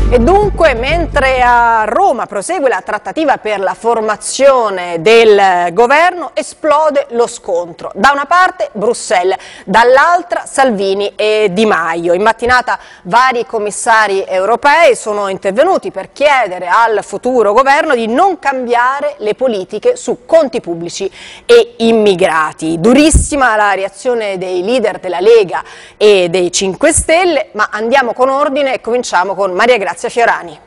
E dunque, mentre a Roma prosegue la trattativa per la formazione del governo, esplode lo scontro. Da una parte Bruxelles, dall'altra Salvini e Di Maio. In mattinata vari commissari europei sono intervenuti per chiedere al futuro governo di non cambiare le politiche su conti pubblici e immigrati. Durissima la reazione dei leader della Lega e dei 5 Stelle, ma andiamo con ordine e cominciamo con Maria Grazia Fiorani.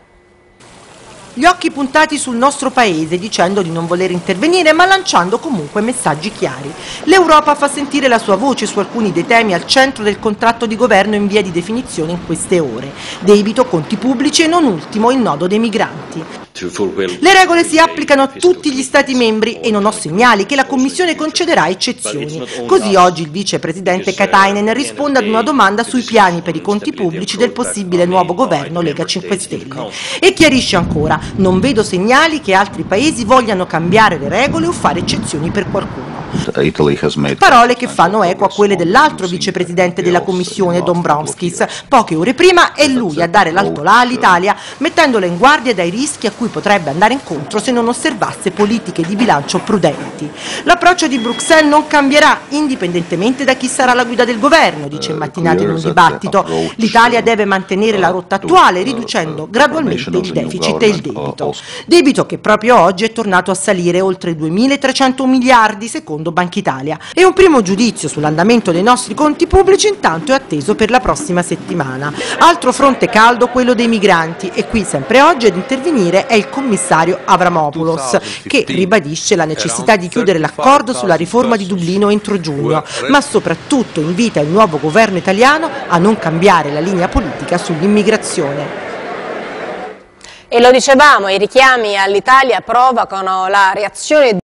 Gli occhi puntati sul nostro paese, dicendo di non voler intervenire, ma lanciando comunque messaggi chiari. L'Europa fa sentire la sua voce su alcuni dei temi al centro del contratto di governo in via di definizione in queste ore. Debito, conti pubblici e non ultimo il nodo dei migranti. Le regole si applicano a tutti gli Stati membri e non ho segnali che la Commissione concederà eccezioni. Così oggi il vicepresidente Katainen risponde ad una domanda sui piani per i conti pubblici del possibile nuovo governo Lega 5 Stelle. E chiarisce ancora: non vedo segnali che altri paesi vogliano cambiare le regole o fare eccezioni per qualcuno. Parole che fanno eco a quelle dell'altro vicepresidente della Commissione, Dombrovskis. Poche ore prima è lui a dare l'alto là all'Italia, mettendola in guardia dai rischi a cui potrebbe andare incontro se non osservasse politiche di bilancio prudenti. L'approccio di Bruxelles non cambierà, indipendentemente da chi sarà la guida del governo, dice in mattinata in un dibattito. L'Italia deve mantenere la rotta attuale, riducendo gradualmente il deficit e il debito. Debito che proprio oggi è tornato a salire oltre 2.300 miliardi, secondo Banca Italia. E un primo giudizio sull'andamento dei nostri conti pubblici intanto è atteso per la prossima settimana. Altro fronte caldo quello dei migranti, e qui sempre oggi ad intervenire è il commissario Avramopoulos, che ribadisce la necessità di chiudere l'accordo sulla riforma di Dublino entro giugno, ma soprattutto invita il nuovo governo italiano a non cambiare la linea politica sull'immigrazione. E lo dicevamo, i richiami all'Italia provocano la reazione